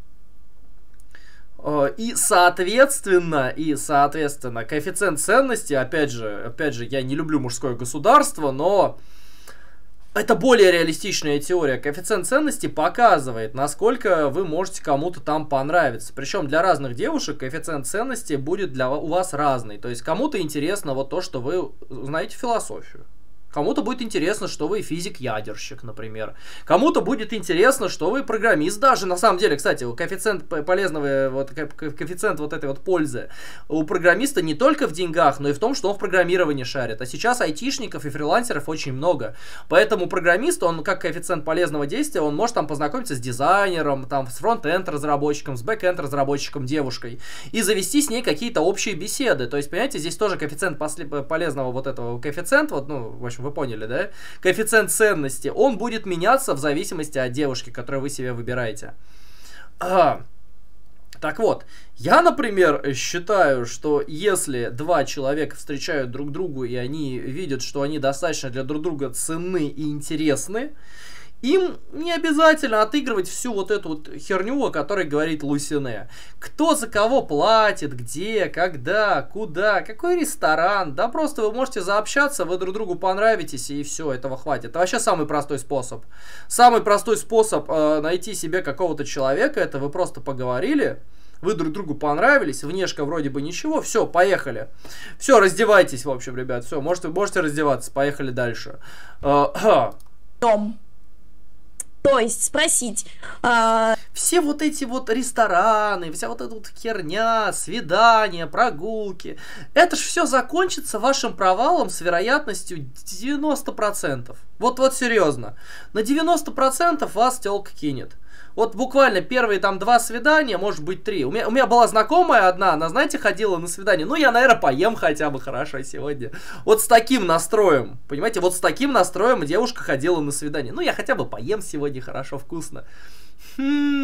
S1: И соответственно, коэффициент ценности, опять же, я не люблю мужское государство, но это более реалистичная теория. Коэффициент ценности показывает, насколько вы можете кому-то там понравиться. Причем для разных девушек коэффициент ценности будет у вас разный. То есть кому-то интересно вот то, что вы знаете философию. Кому-то будет интересно, что вы физик-ядерщик, например. Кому-то будет интересно, что вы программист. Даже, на самом деле, кстати, коэффициент полезного, коэффициент вот этой вот пользы у программиста не только в деньгах, но и в том, что он в программировании шарит. А сейчас айтишников и фрилансеров очень много. Поэтому программист, он как коэффициент полезного действия, он может там познакомиться с дизайнером, там, с фронт-энд разработчиком, с бэк-энд разработчиком, девушкой. И завести с ней какие-то общие беседы. То есть, понимаете, здесь тоже коэффициент полезного вот этого коэффициента, вот, ну, в общем, вы поняли, да? Коэффициент ценности, он будет меняться в зависимости от девушки, которую вы себе выбираете. Так вот, я, например, считаю, что если два человека встречают друг друга и они видят, что они достаточно для друг друга ценны и интересны, им не обязательно отыгрывать всю вот эту вот херню, о которой говорит Лусине. Кто за кого платит, где, когда, куда, какой ресторан. Да просто вы можете заобщаться, вы друг другу понравитесь, и все, этого хватит. Это вообще самый простой способ. Самый простой способ найти себе какого-то человека, это вы просто поговорили, вы друг другу понравились, внешка вроде бы ничего, все, поехали. Все, раздевайтесь, в общем, ребят, все, можете раздеваться, поехали дальше.
S2: То есть спросить.
S1: Все вот эти вот рестораны, вся вот эта вот херня, свидания, прогулки, это ж все закончится вашим провалом с вероятностью 90%. Вот серьезно. На 90% вас тёлка кинет. Вот буквально первые там 2 свидания, может быть 3. У меня была знакомая одна, она, знаете, ходила на свидание. Ну, я, наверное, поем хотя бы хорошо сегодня. Вот с таким настроем, понимаете, вот с таким настроем девушка ходила на свидание. Ну, я хотя бы поем сегодня хорошо, вкусно. Да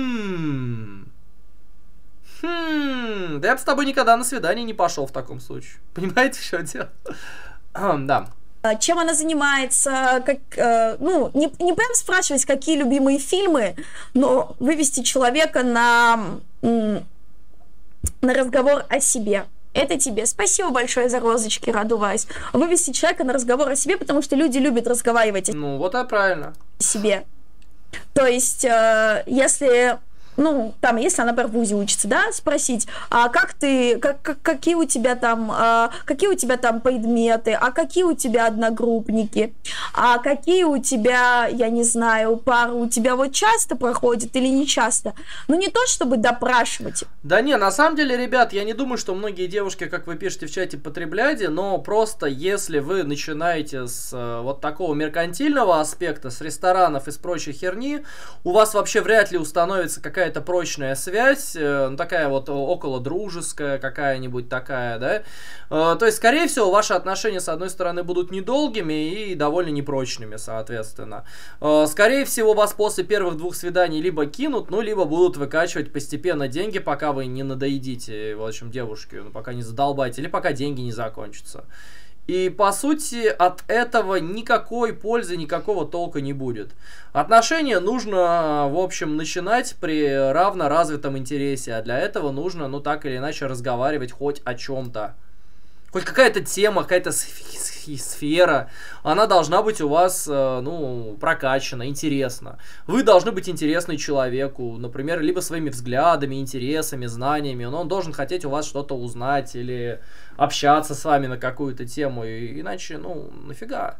S1: я бы с тобой никогда на свидание не пошел в таком случае. Понимаете, что дело? Да.
S2: Чем она занимается, не прям спрашивать, какие любимые фильмы, но вывести человека на на разговор о себе. Это тебе. Спасибо большое за розочки, раду вас. Вывести человека на разговор о себе, потому что люди любят разговаривать
S1: Ну, вот это правильно.
S2: о себе. То есть, если... Ну, там, если она, например, в ВУЗе учится, да, спросить, а как ты, какие у тебя там предметы, а какие у тебя одногруппники, а какие у тебя, я не знаю, пары у тебя вот часто проходят или не часто. Ну, не то, чтобы допрашивать.
S1: Да не, на самом деле, ребят, я не думаю, что многие девушки, как вы пишете в чате, потребляете, но просто если вы начинаете с вот такого меркантильного аспекта, с ресторанов и с прочей херни, у вас вообще вряд ли установится какая-то прочная связь, такая вот около дружеская какая-нибудь такая, да, то есть, скорее всего, ваши отношения, с одной стороны, будут недолгими и довольно непрочными, соответственно. Скорее всего, вас после первых 2 свиданий либо кинут, ну, либо будут выкачивать постепенно деньги, пока вы не надоедите, в общем, девушке, пока не задолбаете, или пока деньги не закончатся. И, по сути, от этого никакой пользы, никакого толка не будет. Отношения нужно, в общем, начинать при равно развитом интересе. А для этого нужно, ну, так или иначе, разговаривать хоть о чем-то. Хоть какая-то тема, какая-то сфера, она должна быть у вас, ну, прокачана, интересна. Вы должны быть интересны человеку, например, либо своими взглядами, интересами, знаниями. Он должен хотеть у вас что-то узнать или общаться с вами на какую-то тему. Иначе, ну, нафига?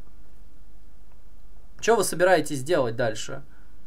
S1: Что вы собираетесь делать дальше?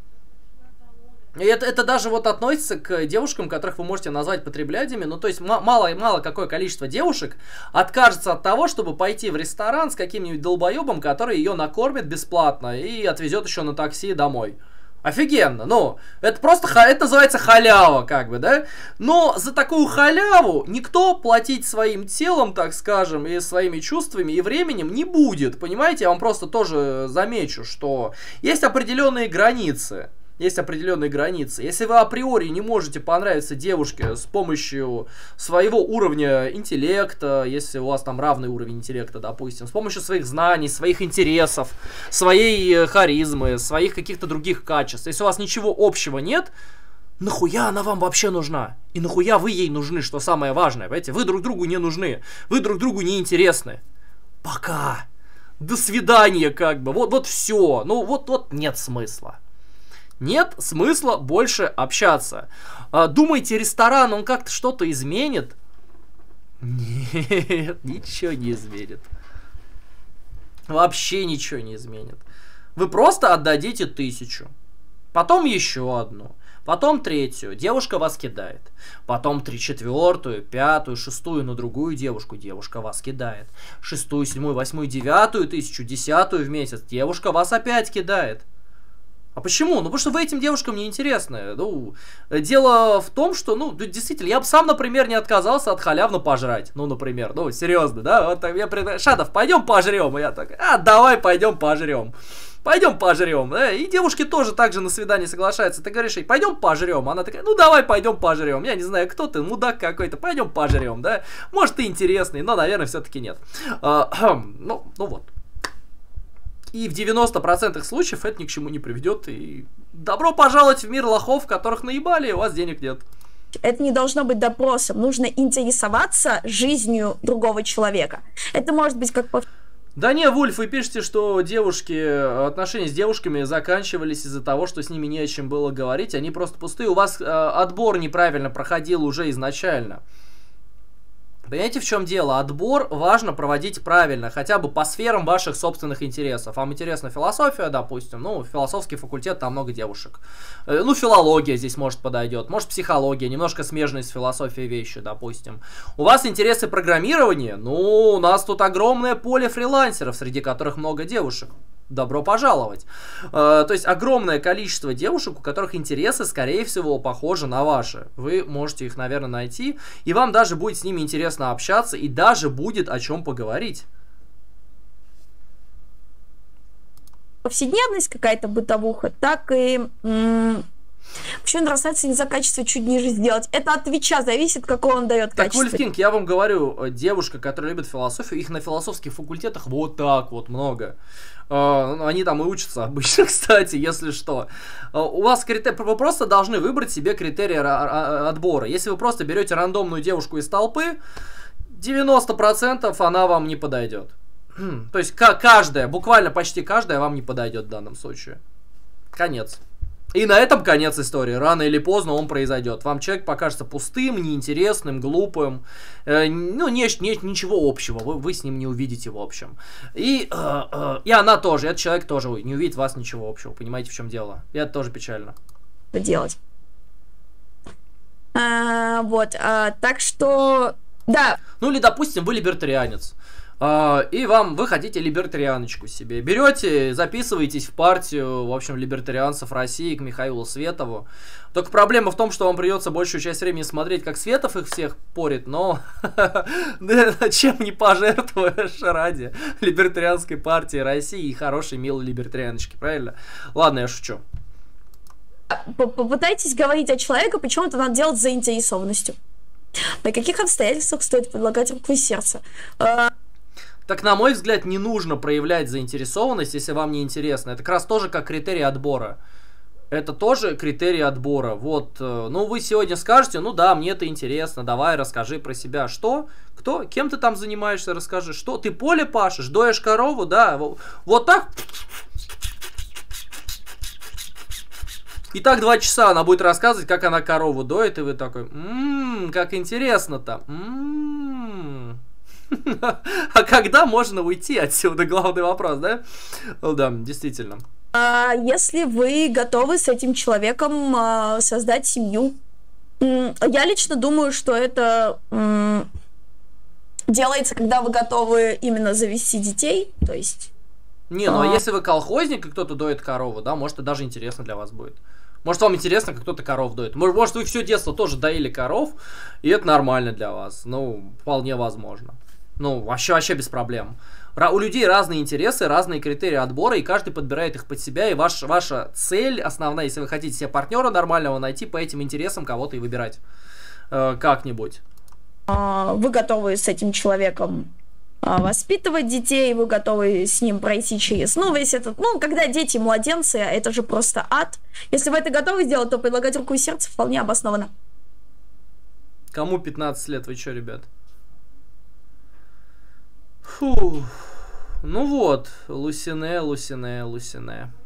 S1: И это даже вот относится к девушкам, которых вы можете назвать потреблядями. Ну, то есть, мало какое количество девушек откажется от того, чтобы пойти в ресторан с каким-нибудь долбоебом, который ее накормит бесплатно и отвезет еще на такси домой. Офигенно, ну, это просто, это называется халява, как бы, да? Но за такую халяву никто платить своим телом, так скажем, и своими чувствами, и временем не будет, понимаете? Я вам просто тоже замечу, что есть определенные границы. Есть определенные границы. Если вы априори не можете понравиться девушке с помощью своего уровня интеллекта, если у вас там равный уровень интеллекта, допустим, с помощью своих знаний, своих интересов, своей харизмы, своих каких-то других качеств, если у вас ничего общего нет, нахуя она вам вообще нужна? И нахуя вы ей нужны, что самое важное, понимаете? Вы друг другу не нужны, вы друг другу не интересны. Пока. До свидания, как бы. Вот все. Ну, вот нет смысла. Нет смысла больше общаться. Думаете, ресторан, он как-то что-то изменит? Нет, ничего не изменит. Вообще ничего не изменит. Вы просто отдадите 1000. Потом еще одну. Потом 3-ю. Девушка вас кидает. Потом 4-ю, 5-ю, 6-ю на другую девушку. Девушка вас кидает. 6-ю, 7-ю, 8-ю, 9-ю 1000, 10-ю в месяц. Девушка вас опять кидает. А почему? Ну, потому что вы этим девушкам не интересны. Ну, дело в том, что, ну, действительно, я бы сам, например, не отказался от халявно пожрать. Ну, например, ну, серьезно, да? Вот так я Шадов, пойдем пожрем. И я так, давай пойдем пожрем. Пойдем пожрем. И девушки тоже так же на свидание соглашаются. Ты говоришь ей, пойдем пожрем. Она такая, ну, давай пойдем пожрем. Я не знаю, кто ты, мудак какой-то. Пойдем пожрем, да? Может, ты интересный, но, наверное, все-таки нет. Ну вот. И в 90% случаев это ни к чему не приведет. И добро пожаловать в мир лохов, которых наебали, и у вас денег нет.
S2: Это не должно быть допросом. Нужно интересоваться жизнью другого человека. Это может быть как...
S1: Да не, Вульф, вы пишете, что отношения с девушками заканчивались из-за того, что с ними не о чем было говорить. Они просто пустые. У вас отбор неправильно проходил уже изначально. Понимаете, в чем дело? Отбор важно проводить правильно, хотя бы по сферам ваших собственных интересов. Вам интересна философия, допустим, ну, философский факультет, там много девушек. Ну, филология здесь, может, подойдет, может, психология, немножко смежные с философией вещи, допустим. У вас интересы программирования? Ну, у нас тут огромное поле фрилансеров, среди которых много девушек. Добро пожаловать. То есть огромное количество девушек, у которых интересы, скорее всего, похожи на ваши. Вы можете их, наверное, найти, и вам даже будет с ними интересно общаться, и даже будет о чем поговорить.
S2: Повседневность какая-то бытовуха, так и Мужчина бросается не за качество чуть ниже сделать. Это от Твича зависит, какое он дает
S1: Так,
S2: качество.
S1: Вольфкинг, я вам говорю, девушка, которая любит философию, их на философских факультетах вот так вот много. Они там и учатся обычно, кстати, если что. У вас вы просто должны выбрать себе критерии отбора. Если вы просто берете рандомную девушку из толпы, 90% она вам не подойдет. То есть каждая, буквально почти каждая вам не подойдет в данном случае. Конец. И на этом конец истории. Рано или поздно он произойдет. Вам человек покажется пустым, неинтересным, глупым. Ничего общего. Вы с ним не увидите в общем. И она тоже. Этот человек тоже не увидит вас ничего общего. Понимаете, в чем дело? И это тоже печально.
S2: Делать. Так что... Да.
S1: Ну или, допустим, вы либертарианец. И вы хотите либертарианочку себе. Берете, записываетесь в партию, в общем, либертарианцев России к Михаилу Светову. Только проблема в том, что вам придется большую часть времени смотреть, как Светов их всех порит, но чем не пожертвуешь ради либертарианской партии России и хорошей, милой либертарианочки, правильно? Ладно, я шучу.
S2: Попытайтесь говорить о человеке, почему это надо делать с заинтересованностью. На каких обстоятельствах стоит предлагать руку и сердце?
S1: Так, на мой взгляд, не нужно проявлять заинтересованность, если вам не интересно. Это как раз тоже как критерий отбора. Это тоже критерий отбора. Вот, вы сегодня скажете, ну да, мне это интересно, давай, расскажи про себя. Что? Кто? Кем ты там занимаешься? Расскажи. Что? Ты поле пашешь? Доешь корову? Да. Вот так? И так 2 часа она будет рассказывать, как она корову доит, и вы такой, как интересно-то. А когда можно уйти отсюда? Главный вопрос, да? Ну да, действительно.
S2: Если вы готовы с этим человеком создать семью, я лично думаю, что это делается, когда вы готовы именно завести детей, то есть...
S1: Не, ну а если вы колхозник и кто-то доит корову, да, может, это даже интересно для вас будет. Может, вам интересно, как кто-то коров доит. Может, вы все детство тоже доили коров, и это нормально для вас. Ну, вполне возможно. Ну, вообще без проблем. У людей разные интересы, разные критерии отбора, и каждый подбирает их под себя, и ваша цель основная, если вы хотите себе партнера нормального, найти по этим интересам кого-то и выбирать как-нибудь.
S2: Вы готовы с этим человеком воспитывать детей, вы готовы с ним пройти через... весь этот... когда дети младенцы, это же просто ад. Если вы это готовы сделать, то предлагать руку и сердце вполне обоснованно.
S1: Кому 15 лет? Вы что, ребят? Фу. Ну вот, Лусине.